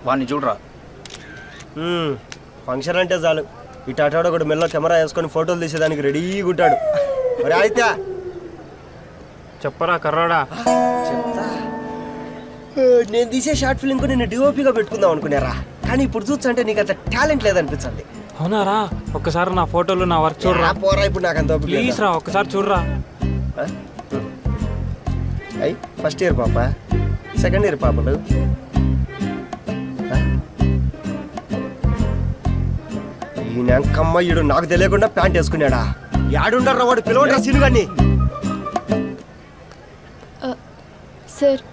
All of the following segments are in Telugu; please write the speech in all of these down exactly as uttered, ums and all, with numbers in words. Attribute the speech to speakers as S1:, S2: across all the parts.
S1: వాడిని చూడరా.
S2: ఫంక్షన్ అంటే చాలు ఇటు అటాడో ఒకటి మెల్ల కెమెరా వేసుకొని ఫోటోలు తీసేదానికి రెడీగా ఉంటాడు. మరి అయితే
S3: చెప్పరా కర్రాడా.
S2: చెప్తా. నేను తీసే షార్ట్ ఫిల్మ్ కు నేను డిఓపిగా పెట్టుకుందాం అనుకున్నారా, కానీ ఇప్పుడు చూస్తుంటే నీకు అంత టాలెంట్ లేదనిపించండి.
S3: అవునారా? ఒక్కసారి నా ఫోటోలు నా వర్క్ చూడరా.
S2: పోరా ఇప్పుడు నాకు అంత
S3: ప్లీజ్ రా ఒక్కసారి చూడరా.
S2: అయ్యి ఫస్ట్ ఇయర్ పాప, సెకండ్ ఇయర్ పాపలు. ఈయన కమ్మయ్యుడు నాకు తెలియకుండా ప్యాంట్ వేసుకున్నాడా? యాడుండరా వాడు, పిలవడరా సీనుగాన్ని.
S4: సార్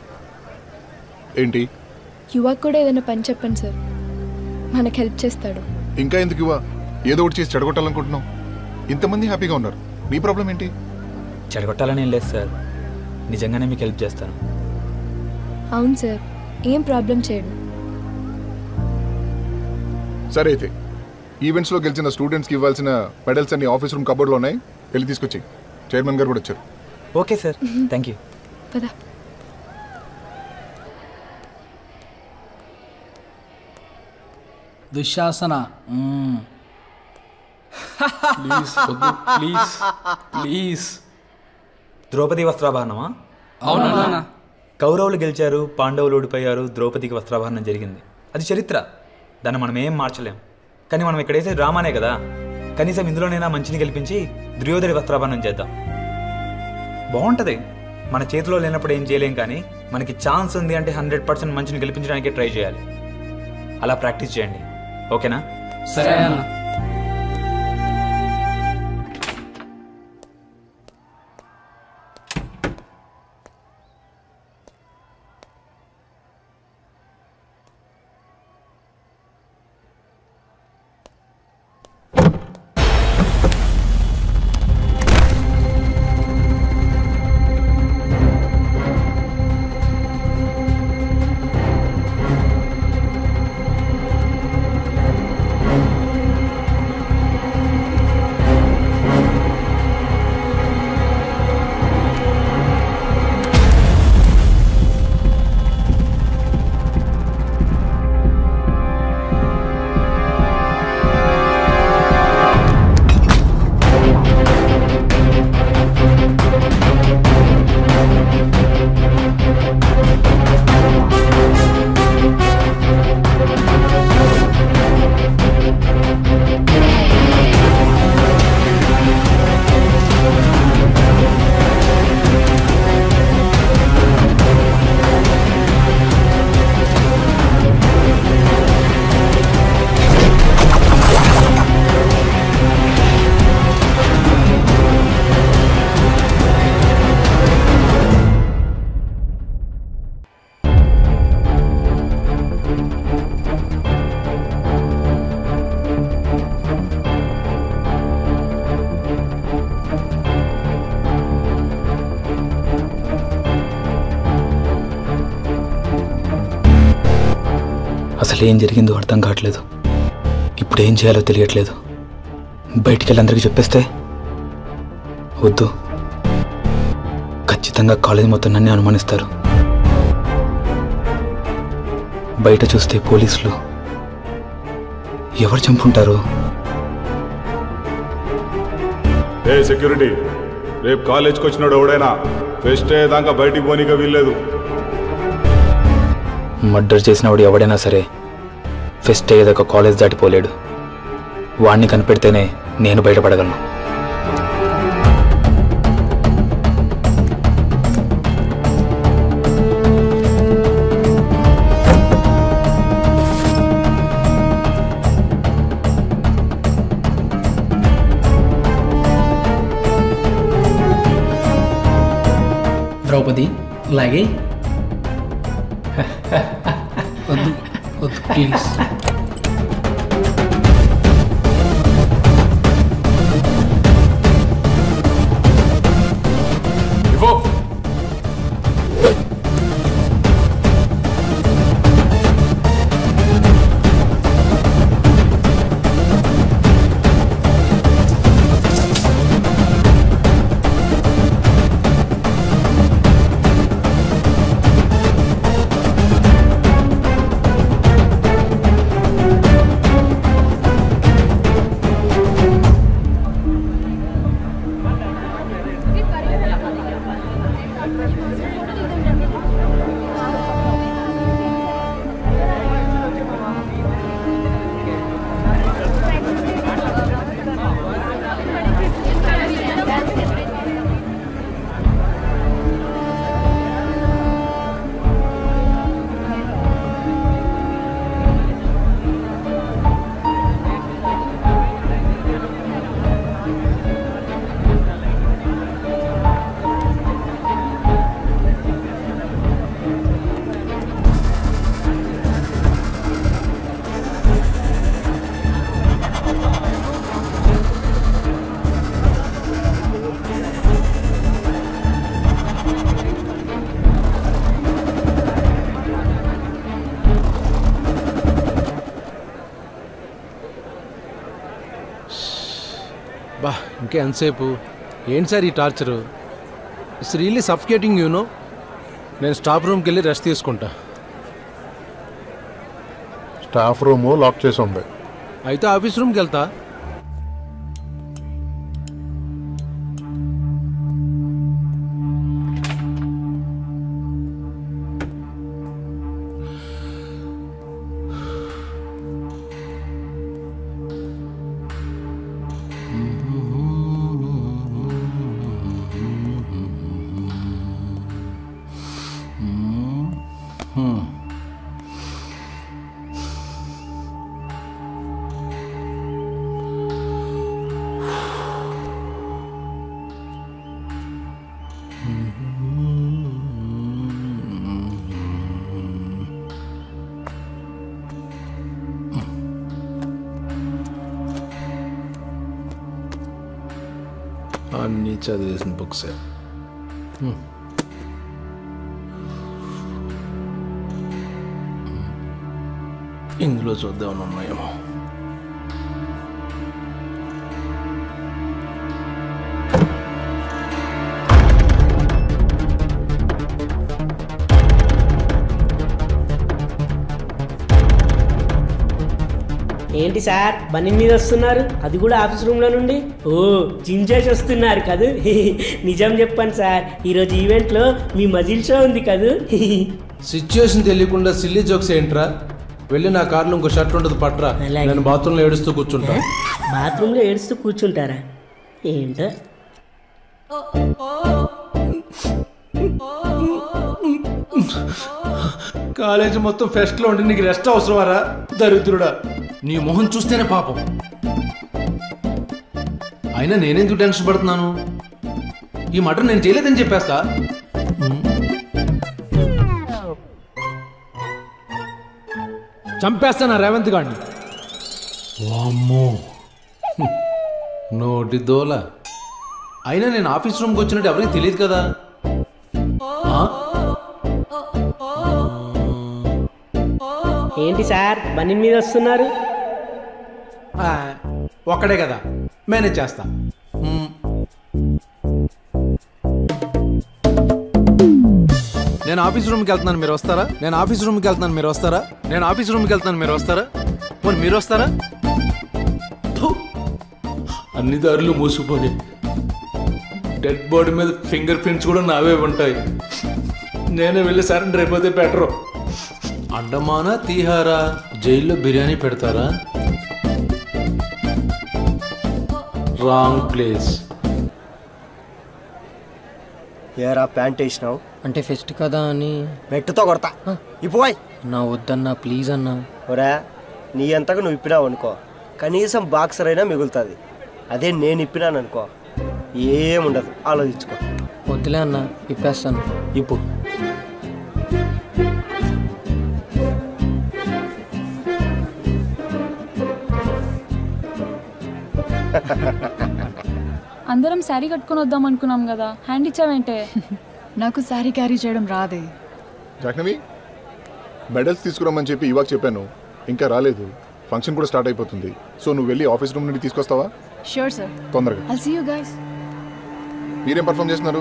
S5: ఏంటి?
S4: యువకు కూడా ఏదైనా పని చెప్పండి సార్, మనకు హెల్ప్ చేస్తాడు.
S5: ఇంకా ఎందుకు యువ? ఏదో ఒకటి చేసి చెడగొట్టాలనుకుంటున్నావు. ఇంతమంది హ్యాపీగా ఉన్నారు, నీ ప్రాబ్లం ఏంటి?
S1: చెడగొట్టాలని ఏం లేదు సార్, నిజంగానే మీకు హెల్ప్ చేస్తాను.
S4: అవును సార్, ఏం ప్రాబ్లం చేయడు.
S5: సరే అయితే ఈవెంట్స్లో గెలిచిన స్టూడెంట్స్కి ఇవ్వాల్సిన మెడల్స్ అన్ని ఆఫీస్ రూమ్ కబోర్డ్లో ఉన్నాయి, వెళ్ళి తీసుకొచ్చి. చైర్మన్ గారు కూడా వచ్చారు.
S1: Okay sir, thank you.
S4: పదా.
S6: Dushasana
S7: please please please.
S1: Draupadi వస్త్రాభరణమా?
S7: అవునా?
S1: కౌరవులు గెలిచారు, పాండవులు ఓడిపోయారు, ద్రౌపదికి వస్త్రాభరణం జరిగింది. అది చరిత్ర, దాన్ని మనం ఏం మార్చలేం. కానీ మనం ఇక్కడ వేసే డ్రామానే కదా, కనీసం ఇందులోనైనా మంచిని గెలిపించి దుర్యోధని వస్త్రాభరణం చేద్దాం. బాగుంటుంది. మన చేతిలో లేనప్పుడు ఏం చేయలేం, కానీ మనకి ఛాన్స్ ఉంది అంటే హండ్రెడ్ పర్సెంట్ మంచిని గెలిపించడానికే ట్రై చేయాలి. అలా ప్రాక్టీస్ చేయండి, ఓకేనా?
S7: సరే అన్న.
S1: అసలు ఏం జరిగిందో అర్థం కావట్లేదు. ఇప్పుడు ఏం చేయాలో తెలియట్లేదు. బయటికి వెళ్ళి అందరికీ చెప్పేస్తే వద్దు, ఖచ్చితంగా కాలేజీ మొత్తం నన్నే అనుమానిస్తారు. బయట చూస్తే పోలీసులు ఎవరు చంపుంటారు?
S8: ఏ సెక్యూరిటీ, రేపు కాలేజ్కి వచ్చినాడు ఎవడైనా ఫెస్ట్ అయ్యేదాకా బయటికి పోనీగా వీల్లేదు.
S1: మర్డర్ చేసినవాడు ఎవడైనా సరే ఫెస్ట్ అయ్యేదాకా కాలేజ్ దాటిపోలేడు. వాడిని కనిపెడితేనే నేను బయటపడగలను.
S6: ద్రౌపది లాగే వద్దు వద్దు ప్లీజ్.
S9: బా ఇంకా ఎంతసేపు ఏంటి సార్ ఈ torture? It's really suffocating you know. నేను స్టాఫ్ రూమ్కి వెళ్ళి రెస్ట్ తీసుకుంటా.
S5: స్టాఫ్ రూమ్ లాక్ చేసి ఉంది.
S9: అయితే ఆఫీస్ రూమ్కి వెళ్తా. అన్నీ చదివేసిన బుక్సే. ఇందులో చూద్దామని ఉన్నాయేమో.
S10: ఏంటి సార్ బండి మీద వస్తున్నారు, అది కూడా ఆఫీస్ రూమ్ లో నుండి? ఓ జిమ్ చేసి వస్తున్నారు కదూ. నిజం చెప్పండి సార్, ఈరోజు ఈవెంట్ లో మీ మజిల్ షో ఉంది కదూ.
S9: సిచ్యుయేషన్ తెలియకుండా సిల్లీ జోక్స్ ఏంట్రా? వెళ్ళి నా కార్లో ఇంకో షర్ట్ ఉంటుంది పట్రా. నేను బాత్రూంలో ఏడుస్తూ కూర్చుంటా.
S10: బాత్రూంలో ఏడుస్తూ కూర్చుంటారా? ఏంటో
S9: కాలేజీ మొత్తం ఫెస్ట్ లో ఉండి నీకు రెస్ట్ అవసరమారా దరిద్రుడా? నీ మొహం చూస్తేనే పాపం. అయినా నేనెందుకు టెన్షన్ పడుతున్నాను? ఈ మాట నేను చేయలేదని చెప్పేస్తా. చంపేస్తానా రేవంత్ గాడిని? వామ్మో నోటి దోల. అయినా నేను ఆఫీస్ రూమ్కి వచ్చినట్టు ఎవరికి తెలియదు కదా.
S10: ఏంటి సార్ బండి మీద వస్తున్నారు?
S9: ఒక్కడే కదా, మేనేజ్ చేస్తా. నేను ఆఫీస్ రూమ్కి వెళ్తున్నాను, మీరు వస్తారా? నేను ఆఫీస్ రూమ్కి వెళ్తున్నాను, మీరు వస్తారా? నేను ఆఫీస్ రూమ్కి వెళ్తున్నాను, మీరు వస్తారా? మరి మీరు వస్తారా? అన్ని దారులు మూసుకుపోయి డెడ్ బాడీ మీద ఫింగర్ ప్రింట్స్ కూడా నావే ఉంటాయి. నేనే వెళ్ళి సరెండర్ అయిపోతే బెటరు. అండమానా తీహారా జైల్లో బిర్యానీ పెడతారా? Wrong place.
S2: ఏరా ప్యాంట్ వేసినావు
S11: అంటే ఫెస్ట్ కదా అని.
S2: మెట్టుతో కొడతా ఇపోయ్.
S11: నా వద్దన్నా ప్లీజ్ అన్నా.
S2: ఒరా నీ అంతగా నువ్వు ఇప్పినావు అనుకో, కనీసం బాక్సర్ అయినా మిగులుతుంది. అదే నేను ఇప్పినాను అనుకో ఏముండదు, ఆలోచించుకో.
S11: వద్దులే అన్నా, ఇప్పేస్తాను.
S2: ఇప్పు.
S4: అందరం శారీ కట్టుకొని వద్దాం అనుకున్నాం కదా, హ్యాండ్ ఇచ్చావేంటే?
S12: నాకు శారీ క్యారీ చేయడం రాదే.
S5: జాహ్నవి మెడల్స్ తీసుకురమ్మని చెప్పి ఇవాళ చెప్పాను, ఇంకా రాలేదు. ఫంక్షన్ కూడా స్టార్ట్ అయిపోతుంది. సో నువ్వు వెళ్ళి ఆఫీస్ రూమ్ నుండి తీసుకొస్తావా?
S12: Sure sir.
S5: తొందరగా.
S12: I'll see you guys.
S5: మీరేం పర్ఫామ్ చేస్తున్నారు?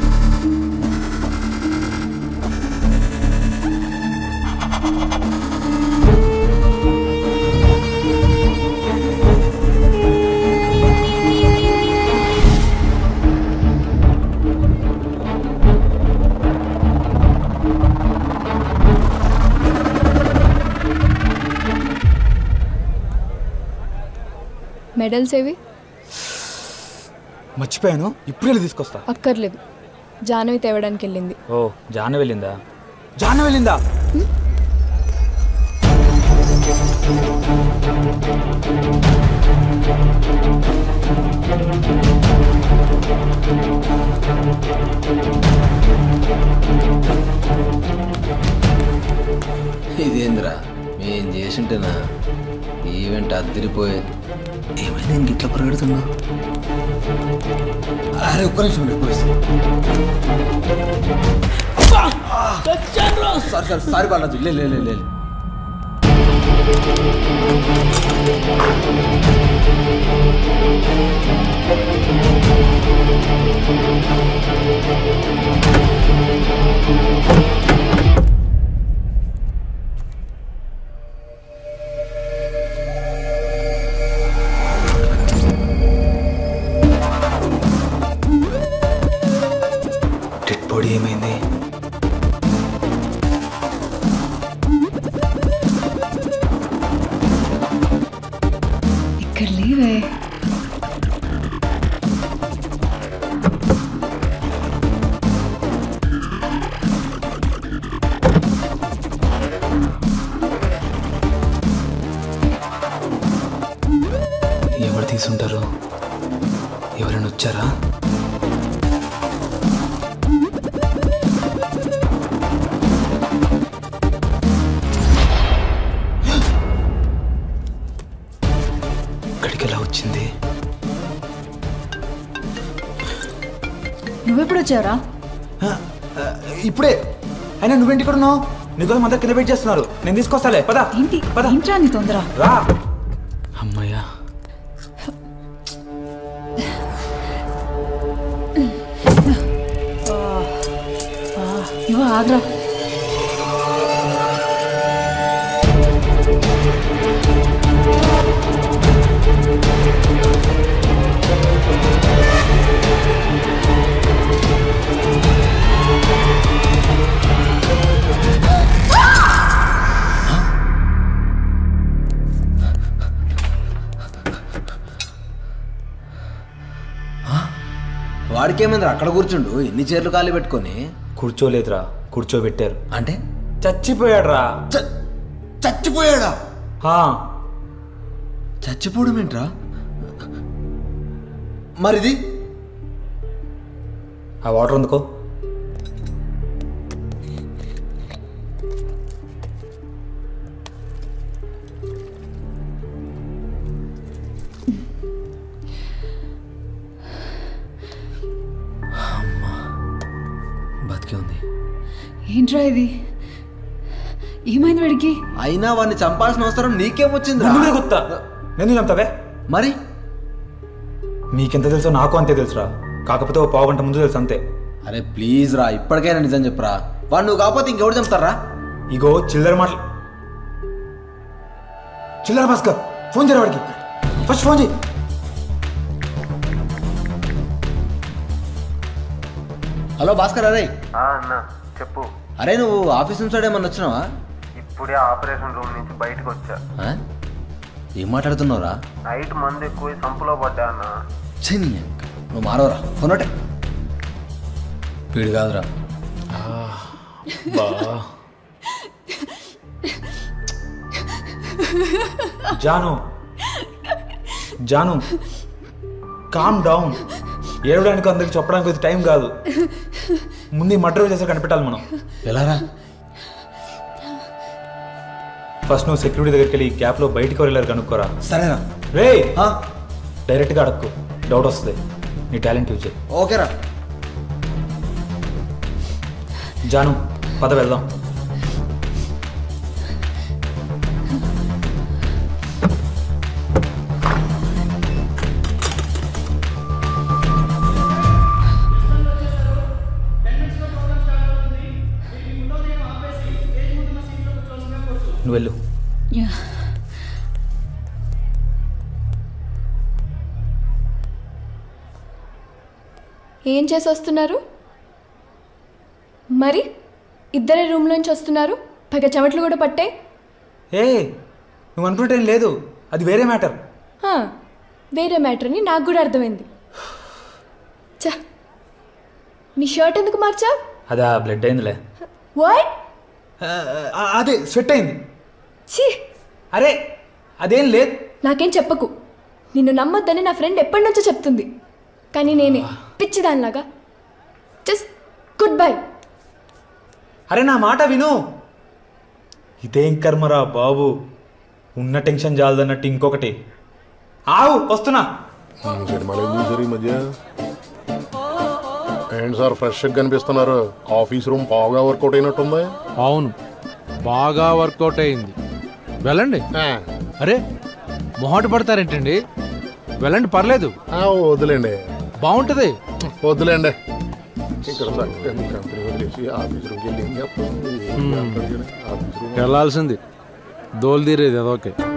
S4: మెడల్స్ ఏవి?
S1: మర్చిపోయాను, ఇప్పుడు వెళ్ళి తీసుకొస్తా.
S4: అక్కర్లేదు, జాహ్నవి తేవడానికి వెళ్ళింది.
S1: ఓ జాహ్నవి వెళ్ళిందా? జాహ్నవి వెళ్ళిందా?
S11: ఇదేంద్రా మేం చేసింటేనా ఈవెంట్ అద్దరిపోయేది. ఏమైనా ఇంక ఇట్లా పరిగెడుతున్నా? అరే ఒక్క నిమిషం సార్ సార్ సారీ బాలాజీ. లే లే లే
S1: డెడ్ బాడీ ఏమైంది?
S12: ఇక్కడ లేవే.
S1: ఎవరు తీసుంటారు? ఎవరైనా వచ్చారా? ఇక్కడికి ఎలా వచ్చింది?
S12: నువ్వెప్పుడు వచ్చావురా?
S1: ఇప్పుడే. అయినా నువ్వేంటి ఇక్కడ ఉన్నావు? నీకోసం అంతా కింద వెయిట్ చేస్తున్నారు. నేను తీసుకొస్తాలే. పద.
S12: ఏంటి
S1: పద.
S12: ఏంట్రా నీ తొందర?
S1: రా. అమ్మయ్యా.
S12: ఇవో ఆగ్రా.
S11: వాడికేమైందిరా అక్కడ కూర్చుండు ఎన్ని చీరలు ఖాళీ పెట్టుకొని?
S1: కూర్చోలేదురా, కూర్చోబెట్టారు.
S11: అంటే
S1: చచ్చిపోయాడు రా.
S11: చచ్చిపోయాడా?
S1: హా.
S11: చచ్చిపోవడం ఏంట్రా? మరిది
S1: ఆ వాటర్ అందుకో.
S11: బతికే ఉంది.
S12: ఏంట్రా ఇది? ఏమైంది వాడికి?
S11: అయినా వాడిని చంపాల్సిన అవసరం నీకేమొచ్చింది?
S1: గుత్తా నేను చంపుతావే?
S11: మరి
S1: మీకెంత తెలుసో నాకు అంతే తెలుసురా. కాకపోతే ఓ పావు గంట ముందు తెలుసు అంతే.
S11: అరే ప్లీజ్ రా, ఇప్పటికైనా నిజం చెప్పరా. వాడు నువ్వు కాకపోతే ఇంకెవరు చంపుతారా?
S1: ఇగో చిల్లర మాటలు. చిల్లర భాస్కర్ ఫోన్ చేయరా వాడికి. ఫస్ట్ ఫోన్ చేయి.
S11: హలో భాస్కర్. అరే
S2: అన్న చెప్పు.
S11: అరే నువ్వు ఆఫీస్ నుంచి ఏమన్నా వచ్చినావా?
S2: ఇప్పుడే ఆపరేషన్ రూమ్ నుంచి బయటకు వచ్చా.
S11: ఏం మాట్లాడుతున్నావురా?
S2: నైట్ మందు ఎక్కువ సంపులో పడ్డా అన్న.
S11: చెయ్యి నువ్వు మారవరా. ఫోన్ ఒకటే. వీడు కాదురా.
S1: Janu Janu calm down. ఏడవడానికి అందరికి చెప్పడానికి ఇది టైం కాదు. ముందు మర్డర్ చేసే కనిపెట్టాలి మనం.
S11: ఎలారా?
S1: ఫస్ట్ నువ్వు సెక్యూరిటీ దగ్గరికి వెళ్ళి గ్యాప్లో బయటికి వెళ్ళారు కనుక్కోరా.
S11: సరేనా?
S1: రే డైరెక్ట్గా అడక్కు, డౌట్ వస్తుంది. నీ టాలెంట్ యూజ్ చేయి.
S11: ఓకేరా.
S1: జాను పద వెళ్దాం. నువ్వు వెళ్ళు.
S4: ఏం చేసి వస్తున్నారు మరి? ఇద్దరే రూమ్లోంచి వస్తున్నారు, పైగా చెమట్లు కూడా పట్టే.
S1: ఏ నువ్వు అనుకుంటే లేదు, అది వేరే మ్యాటర్.
S4: వేరే మ్యాటర్ అని నాకు కూడా అర్థమైంది. చా, నీ షర్ట్ ఎందుకు మార్చా?
S1: అదా బ్లడ్ అయిందిలే.
S4: వాట్?
S1: అదే స్వెట్ అయింది.
S4: ఛీ,
S1: అరే అదేం లేదు.
S4: నాకేం చెప్పకు. నిన్ను నమ్మొద్దని నా ఫ్రెండ్ ఎప్పటి నుంచో చెప్తుంది, కానీ నేనే పిచ్చిదానిలాగా జస్ట్ గుడ్ బై.
S1: అరే నా మాట విను. ఇదేం కర్మరా బాబు, ఉన్న టెన్షన్ జాలదన్నట్టు ఇంకొకటి. ఆవు వస్తున్నా.
S5: మధ్య ఏంటి సార్ ఫ్రెష్గా కనిపిస్తున్నారు? ఆఫీస్ రూమ్ బాగా వర్కౌట్ అయినట్టుంది.
S3: అవును, బాగా వర్కౌట్ అయింది.
S9: వెళ్ళండి అరే మొహాట పడతారేంటండి వెళ్ళండి పర్లేదు
S5: వదిలేండి
S9: బాగుంటది
S5: వద్దులేండి ఇక్కడ కంపెనీ వదిలేసి ఆఫీస్ రూమ్కి వెళ్ళి ఏం చెప్పాలి?
S9: వెళ్ళాల్సింది దోలు తీరేది అదొకే